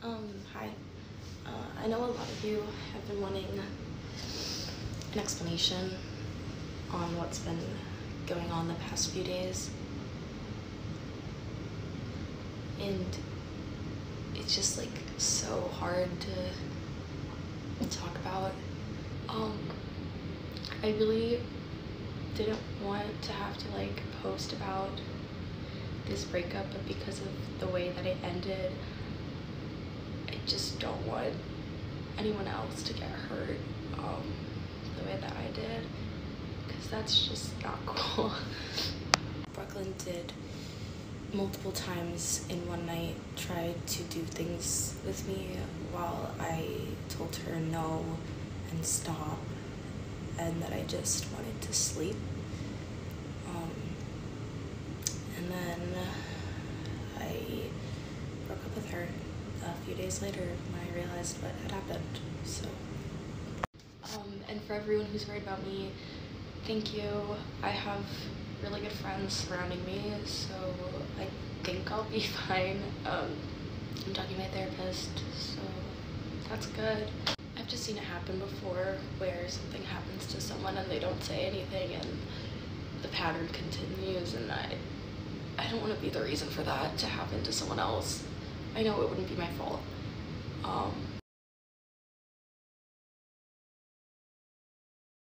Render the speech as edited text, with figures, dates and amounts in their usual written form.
Hi. I know a lot of you have been wanting an explanation on what's been going on the past few days. And it's just like so hard to talk about. I really didn't want to have to like post about this breakup, but because of the way that it ended, I just don't want anyone else to get hurt the way that I did, because that's just not cool. Brooklyn did multiple times in one night try to do things with me while I told her no and stop, and that I just wanted to sleep. And then I broke up with her a few days later when I realized what had happened. So and for everyone who's worried about me, thank you. I have really good friends surrounding me, so I think I'll be fine. I'm talking to my therapist, so that's good. I've just seen it happen before, where something happens to someone and they don't say anything and the pattern continues, and I don't want to be the reason for that to happen to someone else. I know it wouldn't be my fault.